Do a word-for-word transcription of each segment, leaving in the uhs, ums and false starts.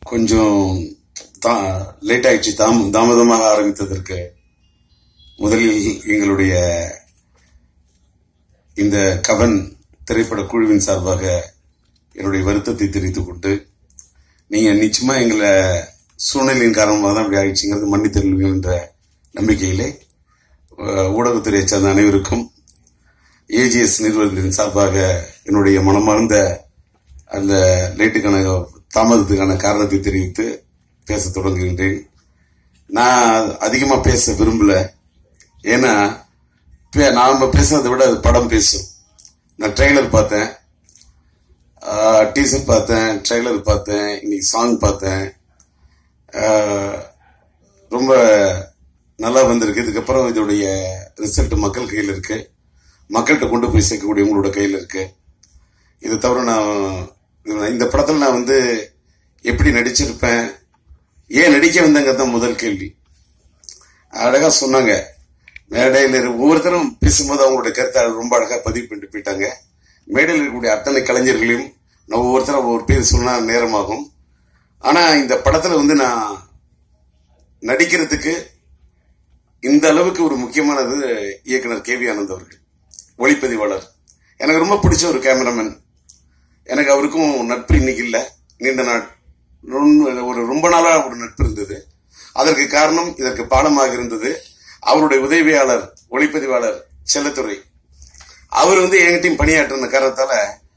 கொஞ்சம் லேட் ஆயிடுச்சு, தாம் தாமதமாக ஆரம்பித்ததற்கு முதலில் எங்களுடைய இந்த கவன் திரைப்பட குழுவின் சார்பாக என்னுடைய வருத்தத்தை தெரிவித்துக் கொண்டு, நீங்க நிச்சயமா எங்களை சூழ்நிலையின் காரணமாக தான் அப்படி ஆயிடுச்சுங்கிறது மன்னித்தருள்வீர்கள் என்ற நம்பிக்கையிலே ஊடகத்துறையை சார்ந்த அனைவருக்கும் ஏஜிஎஸ் நிறுவனத்தின் சார்பாக என்னுடைய மனமார்ந்த அந்த லேட்டுக்கான தாமதத்துக்கான காரணத்தை தெரிவித்து பேச தொடங்குகின்றேன். நான் அதிகமா பேச விரும்பல, ஏன்னா நாம பேசுறதை விட அது படம் பேசும். நான் ட்ரெய்லர் பார்த்தேன், டீசர் பார்த்தேன், ட்ரெய்லர் பார்த்தேன், இன்னைக்கு சாங் பார்த்தேன். ரொம்ப நல்லா வந்திருக்கு. இதுக்கப்புறம் இதோடைய ரிசல்ட் மக்கள் கையில் இருக்கு, மக்கள்கிட்ட கொண்டு போய் சேர்க்கக்கூடிய உங்களோட கையில் இருக்கு. இதை தவிர நான் இந்த படத்தில் நான் வந்து எப்படி நடிச்சிருப்பேன், ஏன் நடிக்க வந்தேங்கிறது தான் முதல் கேள்வி. அழகா சொன்னாங்க மேடையில். ஒவ்வொருத்தரும் பேசும்போது அவங்களுடைய கருத்தை ரொம்ப அழகா பதிவு பண்ணிட்டு போயிட்டாங்க. மேடையில் இருக்கக்கூடிய அத்தனை கலைஞர்களையும் நான் ஒவ்வொருத்தரும் ஒவ்வொரு பேர் சொன்னா நேரமாகும். ஆனா இந்த படத்துல வந்து நான் நடிக்கிறதுக்கு இந்த அளவுக்கு ஒரு முக்கியமானது இயக்குனர் கே வி ஆனந்த் அவர்கள், ஒளிப்பதிவாளர். எனக்கு ரொம்ப பிடிச்ச ஒரு கேமராமேன். எனக்கு அவருக்கும் நட்பு இன்னைக்கு இல்ல, நீண்ட நாள் ஒரு ரொம்ப நாளா ஒரு நட்பு இருந்தது. அதற்கு காரணம், இதற்கு பாடமாக இருந்தது அவருடைய உதவியாளர் ஒளிப்பதிவாளர் செல்லத்துறை. அவர் வந்து என்கிட்டையும் பணியாற்றின காரணத்தால,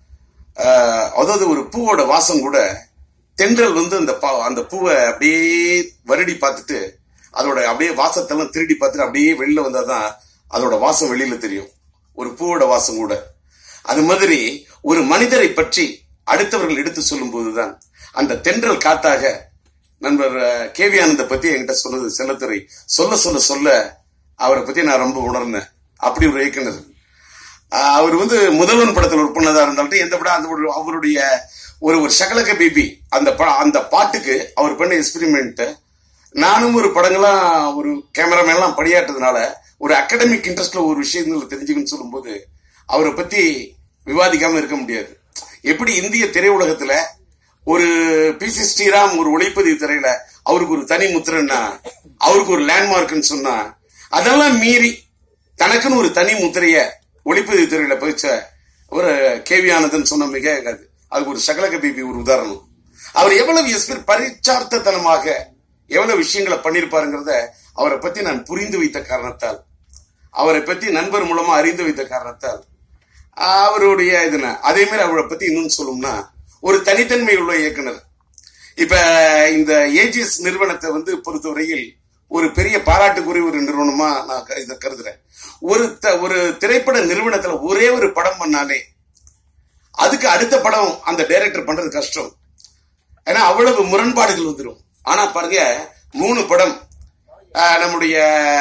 அதாவது ஒரு பூவோட வாசம் கூட, தென்றல் வந்து அந்த அந்த பூவை அப்படியே வருடி பார்த்துட்டு அதோட அப்படியே வாசத்தெல்லாம் திருடி பார்த்துட்டு அப்படியே வெளியில வந்தாதான் அதோட வாசம் வெளியில தெரியும், ஒரு பூவோட வாசம் கூட. அது மாதிரி ஒரு மனிதரை பற்றி அடுத்தவர்கள் எடுத்து சொல்லும் போதுதான் அந்த தென்றல் காத்தாக நண்பர் கே வி ஆனந்த பத்தி என்கிட்ட சொன்னது செல்லத்துறை. சொல்ல சொல்ல சொல்ல அவரை பத்தி நான் ரொம்ப உணர்ந்தேன். அப்படி ஒரு இயக்குனர். அவர் வந்து முதல்வன் படத்தில் ஒர்க் பண்ணதா இருந்தாலும் எந்த படம், அந்த அவருடைய ஒரு ஒரு சகலக பேபி அந்த அந்த பாட்டுக்கு அவர் பண்ண எக்ஸ்பெரிமெண்ட், நானும் ஒரு படங்கள்லாம் ஒரு கேமராமேன் எல்லாம் பணியாற்றதுனால ஒரு அகாடமிக் இன்ட்ரெஸ்ட்ல ஒரு விஷயங்கள் தெரிஞ்சுக்கணும்னு சொல்லும் போது அவரை பத்தி விவாதிக்காம இருக்க முடியாது. எப்படி இந்திய திரையுலகத்துல ஒரு பி சி ஸ்ரீராம் ஒரு ஒளிப்பதிவு திரையில அவருக்கு ஒரு தனி முத்திரன்னா, அவருக்கு ஒரு லேண்ட்மார்க்னு சொன்னா, அதெல்லாம் மீறி தனக்குன்னு ஒரு தனி முத்திரைய ஒளிப்பதிவு துறையில போயிச்ச ஒரு கே வி ஆனந்தன் சொன்ன மிக அதுக்கு ஒரு சகலக பேபி ஒரு உதாரணம். அவர் எவ்வளவு பரிச்சார்த்தனமாக எவ்வளவு விஷயங்களை பண்ணிருப்பாருங்கிறத அவரை பத்தி நான் புரிந்து வைத்த காரணத்தால், அவரை பத்தி நண்பர் மூலமா அறிந்து வைத்த காரணத்தால் அவருடைய இதுன அதே மாதிரி அவரை பத்தி இன்னும் சொல்லணும்னா ஒரு தனித்தன்மை உள்ள இயக்குனர். இப்ப இந்த ஏஜிஎஸ் நிறுவனத்தை வந்து பொறுத்தவரையில் ஒரு பெரிய பாராட்டுக்குரிய ஒரு நிறுவனமா நான் இதை கருதுறேன். ஒரு ஒரு திரைப்பட நிறுவனத்துல ஒரே ஒரு படம் பண்ணாலே அதுக்கு அடுத்த படம் அந்த டைரக்டர் பண்றது கஷ்டம். ஏன்னா அவ்வளவு முரண்பாடுகள் வந்துடும். ஆனா பாருங்க, மூணு படம் நம்முடைய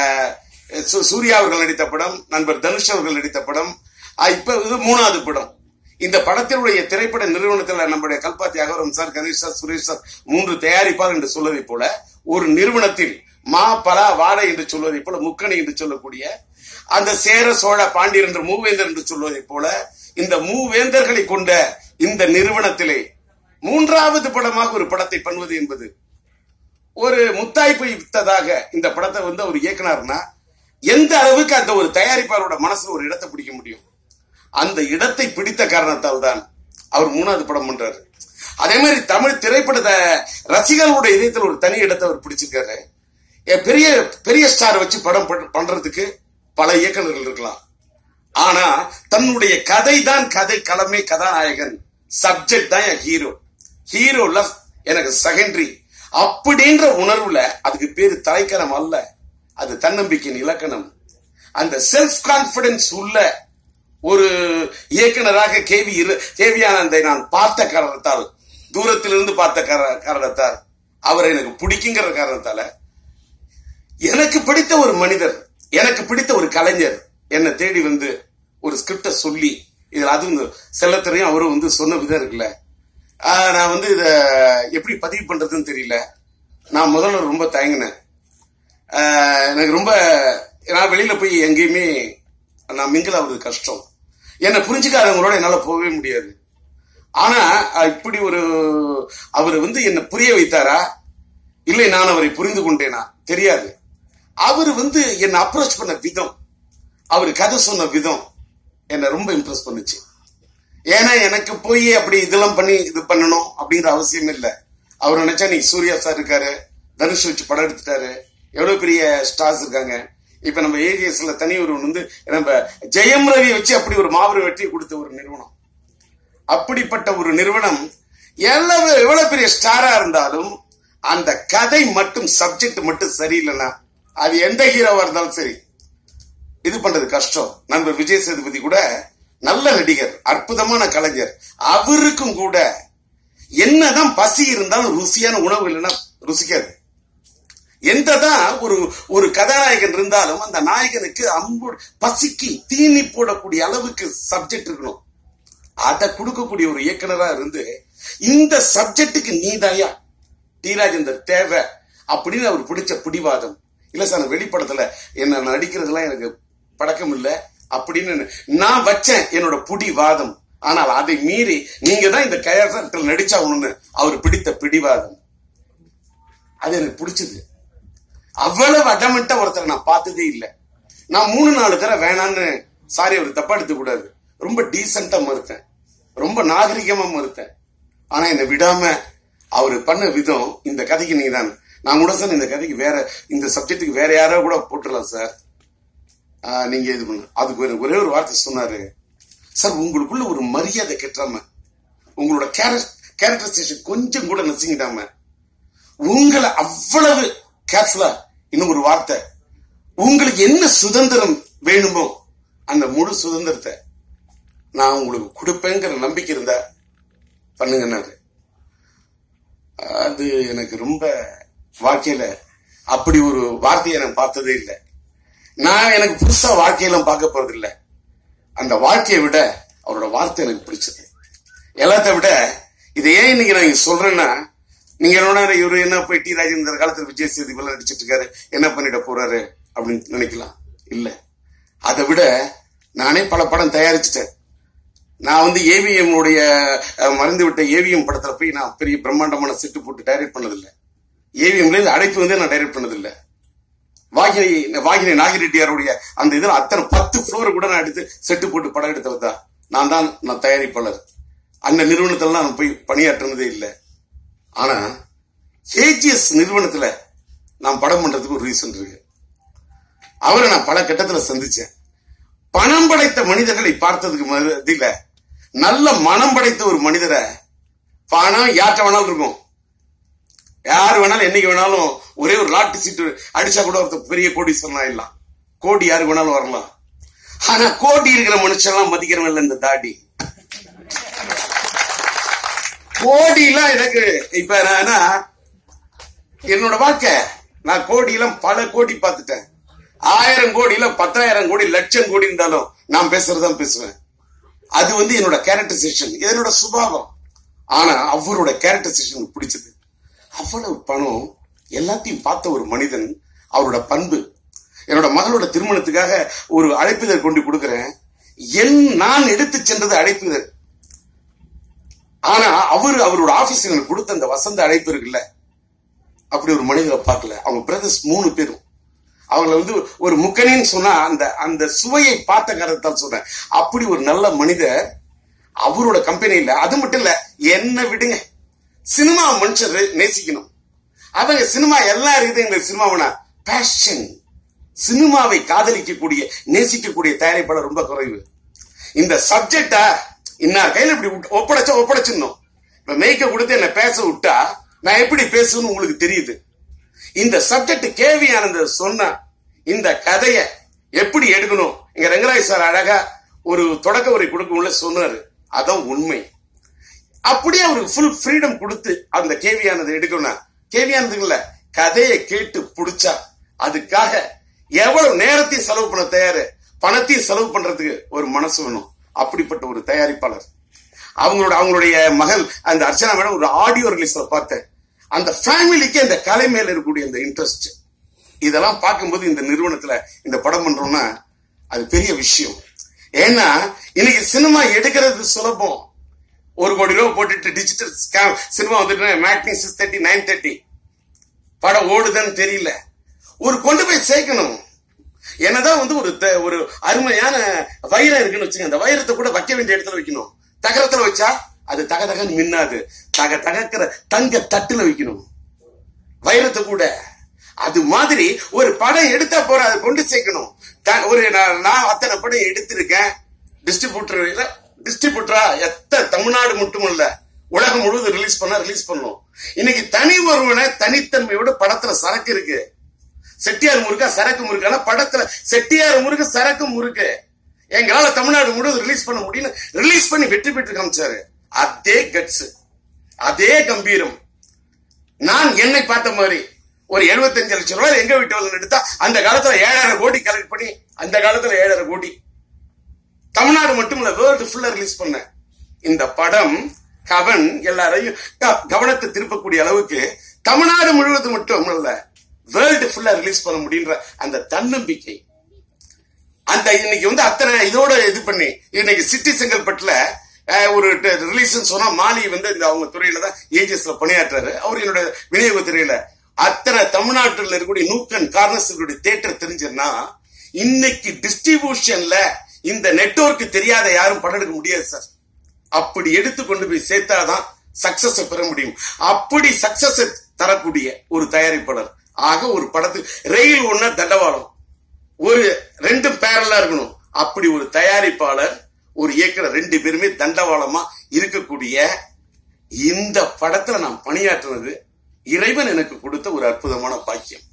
சூர்யா அவர்கள் நடித்த படம், நண்பர் தனுஷ் அவர்கள் நடித்த படம், இப்ப இது மூணாவது படம். இந்த படத்தினுடைய திரைப்பட நிறுவனத்தில் நம்முடைய Kalpathi Aghoram sir, Ganesh sir, Suresh sir மூன்று தயாரிப்பார் என்று சொல்வதை போல ஒரு நிறுவனத்தில் மா பலா வாழை என்று சொல்வதை போல, முக்கணி என்று சொல்லக்கூடிய அந்த சேர சோழ பாண்டியர் என்று மூவேந்தர் என்று சொல்வதை போல இந்த மூவேந்தர்களை கொண்ட இந்த நிறுவனத்திலே மூன்றாவது படமாக ஒரு படத்தை பண்ணுவது என்பது ஒரு முத்தாய்ப்பை வித்ததாக இந்த படத்தை வந்து ஒரு இயக்குனர்னா எந்த அளவுக்கு அந்த ஒரு தயாரிப்பாளரோட மனசுல ஒரு இடத்தை பிடிக்க முடியும். அந்த இடத்தை பிடித்த காரணத்தால் தான் அவர் மூணாவது படம் பண்றாரு. அதே மாதிரி தமிழ் திரைப்படத்தை ரசிகர்களுடைய இதயத்தில் ஒரு தனி இடத்தை அவர் பிடிச்சிருக்காரு. பெரிய பெரிய ஸ்டார் வச்சு படம் பண்றதுக்கு பல இயக்குநர்கள் இருக்கலாம். ஆனா தன்னுடைய கதை தான் கதை களமே, கதாநாயகன் சப்ஜெக்ட் தான் என் ஹீரோ, ஹீரோ லவ் எனக்கு செகண்டரி அப்படின்ற உணர்வுல அதுக்கு பேரு தலைக்கணம் அல்ல, அது தன்னம்பிக்கையின் இலக்கணம். அந்த செல்ஃப் கான்பிடன்ஸ் உள்ள ஒரு இயக்குனராக கேவி கேவி ஆனந்தை நான் பார்த்த காரணத்தால், தூரத்திலிருந்து பார்த்த காரணத்தால், அவர் எனக்கு பிடிக்குங்கிற காரணத்தால, எனக்கு பிடித்த ஒரு மனிதர், எனக்கு பிடித்த ஒரு கலைஞர் என்னை தேடி வந்து ஒரு ஸ்கிரிப்ட சொல்லி, இதுல அதுவும் செல்லத்துறையும் அவரும் வந்து சொன்ன விதம் இருக்குல்ல, நான் வந்து இத எப்படி பதிவு பண்றதுன்னு தெரியல. நான் முதல்ல ரொம்ப தயங்கினேன். எனக்கு ரொம்ப, நான் வெளியில போய் எங்கேயுமே நான் மிங்கில் ஆகுறது கஷ்டம். என்னை புரிஞ்சுக்காதவங்களோட என்னால போகவே முடியாது. ஆனா இப்படி ஒரு அவர் வந்து என்ன புரிய வைத்தாரா இல்லை நான் அவரை புரிந்து கொண்டேனா தெரியாது. அவர் வந்து என்ன அப்ரோச் பண்ண விதம், அவர் கதை சொன்ன விதம் என்ன ரொம்ப இம்ப்ரெஸ் பண்ணுச்சு. ஏன்னா எனக்கு போய் அப்படி இதெல்லாம் பண்ணி இது பண்ணணும் அப்படிங்கிற அவசியம் இல்லை. அவர் நினைச்சா நீ சூர்யா சார் இருக்காரு, தனுஷ் வச்சு படம் எடுத்துட்டாரு, எவ்வளவு பெரிய ஸ்டார்ஸ் இருக்காங்க. இப்ப நம்ம ஏஜிஎஸ்ல தனி ஒரு வந்து நம்ம ஜெயம் ரவி வச்சு அப்படி ஒரு மாபெரும் வெற்றி கொடுத்த ஒரு நிறுவனம். அப்படிப்பட்ட ஒரு நிறுவனம் எவ்வளவு எவ்வளவு பெரிய ஸ்டாரா இருந்தாலும் அந்த கதை மட்டும் சப்ஜெக்ட் மட்டும் சரியில்லைன்னா அது எந்த ஹீரோவா இருந்தாலும் சரி இது பண்றது கஷ்டம். நண்பர் விஜய் சேதுபதி கூட நல்ல நடிகர், அற்புதமான கலைஞர். அவருக்கும் கூட என்னதான் பசி இருந்தாலும் ருசியான உணவு இல்லைன்னா ருசிக்காது. எந்ததான் ஒரு ஒரு கதாநாயகன் இருந்தாலும் அந்த நாயகனுக்கு அம்பு பசிக்கு தீனி போடக்கூடிய அளவுக்கு சப்ஜெக்ட் இருக்கணும். அதை கொடுக்கக்கூடிய ஒரு இயக்குனரா இருந்து இந்த சப்ஜெக்டுக்கு நீதாயா டி ராஜேந்தர் தேவை அப்படின்னு அவர் பிடிச்ச பிடிவாதம். இல்ல சார் வெளிப்படத்துல என்ன நடிக்கிறதுலாம் எனக்கு பழக்கம் இல்லை அப்படின்னு நான் வச்சேன் என்னோட பிடிவாதம். ஆனால் அதை மீறி நீங்க தான் இந்த கேரக்டர் நடிச்சா ஒண்ணு அவர் பிடித்த பிடிவாதம் அது எனக்கு பிடிச்சது. அவ்வளவு அடமெண்டா ஒருத்தர் நான் பார்த்ததே இல்லை. நான் மூணு நாலு தடவை வேணான்னு சாரி அவர் தப்பா எடுத்து கூடாது, ரொம்ப டீசெண்டா மறுத்தேன், ரொம்ப நாகரிகமா மறுத்தேன். ஆனா என்னை விடாம அவரு பண்ண விதம் இந்த கதைக்கு நீங்க தான். நான் கூட சார் இந்த கதைக்கு வேற இந்த சப்ஜெக்டுக்கு வேற யாரோ கூட போட்டுடலாம் சார், நீங்க இது பண்ண. அதுக்கு ஒரே ஒரு வார்த்தை சொன்னாரு சார், உங்களுக்குள்ள ஒரு மரியாதை கெட்டாம உங்களோட கேரக்டரைசேஷன் கொஞ்சம் கூட நசிங்கிடாம உங்களை அவ்வளவு கேர்ஃபுல்லா, இன்னும் ஒரு வார்த்தை, உங்களுக்கு என்ன சுதந்திரம் வேணுமோ அந்த முழு சுதந்திரத்தை நான் உங்களுக்கு கொடுப்பேங்கிற நம்பிக்கை இருந்தா பண்ணுங்கன்னாரு. அது எனக்கு ரொம்ப வாழ்க்கையில அப்படி ஒரு வார்த்தையை நான் பார்த்ததே இல்லை. நான் எனக்கு புதுசா வாழ்க்கையெல்லாம் பார்க்க போறது இல்லை. அந்த வாழ்க்கையை விட அவரோட வார்த்தை எனக்கு பிடிச்சது. எல்லாத்த விட இதை ஏன் இன்னைக்கு நான் சொல்றேன்னா, நீங்க என்ன இவரு என்ன போய் டி ராஜேந்தர் காலத்தில் விஜய் சேதுபதி நடிச்சிட்டு இருக்காரு, என்ன பண்ணிட போறாரு அப்படின்னு நினைக்கலாம். இல்ல, அதை விட நானே பல படம் தயாரிச்சுட்டேன். நான் வந்து ஏவிஎம் உடைய மறந்து விட்ட ஏவிஎம் படத்துல போய் நான் பெரிய பிரம்மாண்டமான செட்டு போட்டு டைரக்ட் பண்ணதில்லை. ஏவிஎம்ல இருந்து அழைப்பு வந்து நான் டைரக்ட் பண்ணதில்லை. வாகினி வாகினி நாகிரெட்டியாருடைய அந்த இதில் அத்தனை பத்து ஃப்ளோர் கூட நான் எடுத்து செட்டு போட்டு படம் எடுத்தவதா நான் தான். நான் தயாரிப்பாளர். அந்த நிறுவனத்துல நான் போய் பணியாற்றினதே இல்லை. ஆனா ஏஜிஎஸ் நிறுவனத்துல நான் படம் பண்றதுக்கு ஒரு ரீசன் இருக்கு. அவரை நான் பல கட்டத்துல சந்திச்சேன். பணம் படைத்த மனிதர்களை பார்த்ததுக்கு மத்தியில நல்ல மனம் படைத்த ஒரு மனிதரை, பணம் யார்ட்ட வேணாலும் இருக்கும், யாரு வேணாலும் என்னைக்கு வேணாலும் ஒரே ஒரு லாட்டு சீட்டு அடிச்சா கூட ஒருத்தர் பெரிய கோடீஸ்வரன் ஆயிடலாம், கோடி யாரு வேணாலும் வரலாம். ஆனா கோடி இருக்கிற மனுஷன் எல்லாம் மதிக்கிறவன் இந்த தாடி கோடி எல்லாம் எனக்கு இப்ப என்னோட வாழ்க்கை, நான் கோடி எல்லாம் பல கோடி பார்த்துட்டேன். ஆயிரம் கோடி இல்ல பத்தாயிரம் கோடி லட்சம் கோடி இருந்தாலும் நான் பேசுறதுதான் பேசுவேன். அது வந்து என்னோட கேரக்டரைசேஷன், என்னோட சுபாவம். ஆனா அவரோட கேரக்டரைசேஷன் பிடிச்சது. அவ்வளவு பணம் எல்லாத்தையும் பார்த்த ஒரு மனிதன், அவரோட பண்பு. என்னோட மகளோட திருமணத்துக்காக ஒரு அழைப்பிதழ் கொண்டு கொடுக்கிறேன். என் நான் எடுத்து சென்றது அழைப்பிதழ். ஆனா அவரு அவரோட ஆபீஸ் எனக்கு கொடுத்த அந்த வசந்த அழைப்பு இருக்குல்ல, அப்படி ஒரு மனிதரை பார்க்கல. அவங்க பிரதர்ஸ் மூணு பேரும் அவங்களை வந்து ஒரு முக்கணின்னு சொன்னா அந்த அந்த சுவையை பார்த்த காரணத்தால் சொல்றேன். அப்படி ஒரு நல்ல மனிதர் அவரோட கம்பெனியில. அது மட்டும் இல்ல, என்ன விடுங்க, சினிமா மனுஷர் நேசிக்கணும். அவங்க சினிமா எல்லாம் இருக்குது. எங்க சினிமாவனா பேஷன், சினிமாவை காதலிக்கக்கூடிய நேசிக்கக்கூடிய தயாரிப்பாளர் ரொம்ப குறைவு. இந்த சப்ஜெக்ட இன்னார் கையில இப்படி ஒப்படைச்சா ஒப்படைச்சிடணும். இப்ப மேய்க்க கொடுத்து என்ன பேச விட்டா நான் எப்படி பேசணும்னு உங்களுக்கு தெரியுது. இந்த சப்ஜெக்ட் கேவி ஆனந்த சொன்ன இந்த கதையை எப்படி எடுக்கணும், இங்க ரங்கராஜ் சார் அழகா ஒரு தொடக்க உரை கொடுக்க சொன்னாரு. அதான் உண்மை. அப்படியே அவருக்கு ஃபுல் ஃப்ரீடம் கொடுத்து அந்த கேவி ஆனதை எடுக்கணும். கேவி ஆனது இல்ல, கதையை கேட்டு பிடிச்சா அதுக்காக எவ்வளவு நேரத்தையும் செலவு பண்ண தயாரு, பணத்தையும் செலவு பண்றதுக்கு ஒரு மனசு வேணும். அப்படிப்பட்ட ஒரு தயாரிப்பாளர். அவங்களோட அவங்களுடைய மகள் அந்த அர்ச்சனா மேடம் ஒரு ஆடியோ ரிலீஸ்ல பார்த்தேன். அந்த ஃபேமிலிக்கு அந்த கலை மேல இருக்கக்கூடிய அந்த இன்ட்ரெஸ்ட், இதெல்லாம் பார்க்கும்போது இந்த நிறுவனத்துல இந்த படம் பண்றோம்னா அது பெரிய விஷயம். ஏன்னா இன்னைக்கு சினிமா எடுக்கிறது சுலபம், ஒரு கோடி ரூபாய் போட்டுட்டு டிஜிட்டல் சினிமா வந்துட்டு matinee six thirty nine thirty படம் ஓடுதுன்னு தெரியல. ஒரு கொண்டு போய் சேர்க்கணும். என்னதான் வந்து ஒரு ஒரு அருமையான வைரம் இருக்குன்னு வச்சுங்க, அந்த வைரத்தை கூட வைக்க வேண்டிய இடத்துல வைக்கணும். தகரத்துல வச்சா அது தக தகன்னு மின்னாது. தக தகக்கிற தங்க தட்டுல வைக்கணும் வைரத்தை கூட. அது மாதிரி ஒரு படம் எடுத்தா போற அதை கொண்டு சேர்க்கணும். ஒரு நான் அத்தனை படம் எடுத்திருக்கேன். டிஸ்ட்ரிபியூட்டர் டிஸ்ட்ரிபியூட்டரா எத்த தமிழ்நாடு மட்டுமல்ல உலகம் முழுவதும் ரிலீஸ் பண்ண ரிலீஸ் பண்ணும். இன்னைக்கு தனி ஒருவனை தனித்தன்மையோட படத்துல சரக்கு இருக்கு. செட்டியார் முருகா சரக்கு முருகா படத்துல செட்டியார் முருக சரக்கு முருகு எங்களால தமிழ்நாடு முழுவதும் ரிலீஸ் பண்ண முடியும். ரிலீஸ் பண்ணி வெற்றி பெற்று காமிச்சாரு. அதே கட்ஸ், அதே கம்பீரம். நான் என்னை பார்த்த மாதிரி ஒரு எழுபத்தஞ்சு லட்சம் ரூபாய் எங்க வீட்டு எடுத்தா அந்த காலத்துல ஏழாயிரம் கோடி கலெக்ட் பண்ணி அந்த காலத்துல ஏழாயிரம் கோடி தமிழ்நாடு மட்டும் இல்ல வேர்ல்டு ஃபுல்லா ரிலீஸ் பண்ண இந்த படம் கவன் எல்லாரையும் கவனத்தை திருப்பக்கூடிய அளவுக்கு தமிழ்நாடு முழுவதும் மட்டும் இல்ல வேர்ல்டு ஃபுல்லா ரிலீஸ் பண்ண முடியுன்ற அந்த தன்னம்பிக்கை. அந்த இன்னைக்கு வந்து அத்தனை இதோட இது பண்ணி இன்னைக்கு சிட்டி செங்கல்பட்டுல ஒரு ரிலீஸ் சொன்னா மாலி வந்து இந்த அவங்க துறையில தான் ஏஜிஎஸ்ல பணியாற்றுறாரு. அவர் என்னோட விநியோக துறையில அத்தனை தமிழ்நாட்டில் இருக்கக்கூடிய நூக்கன் கார்னர்ஸுடைய தியேட்டர் தெரிஞ்சுன்னா இன்னைக்கு டிஸ்ட்ரிபியூஷன்ல இந்த நெட்வொர்க் தெரியாத யாரும் படம் எடுக்க முடியாது சார். அப்படி எடுத்து கொண்டு போய் சேர்த்தாதான் சக்சஸ் பெற முடியும். அப்படி சக்சஸ் தரக்கூடிய ஒரு தயாரிப்பாளர். ஆக ஒரு படத்துக்கு ரயில் ஒண்ணு தண்டவாளம் ஒரு ரெண்டு பேரலா இருக்கணும். அப்படி ஒரு தயாரிப்பாளர் ஒரு இயக்குனர் ரெண்டு பேருமே தண்டவாளமா இருக்கக்கூடிய இந்த படத்துல நான் பணியாற்றுவது இறைவன் எனக்கு கொடுத்த ஒரு அற்புதமான பாக்கியம்.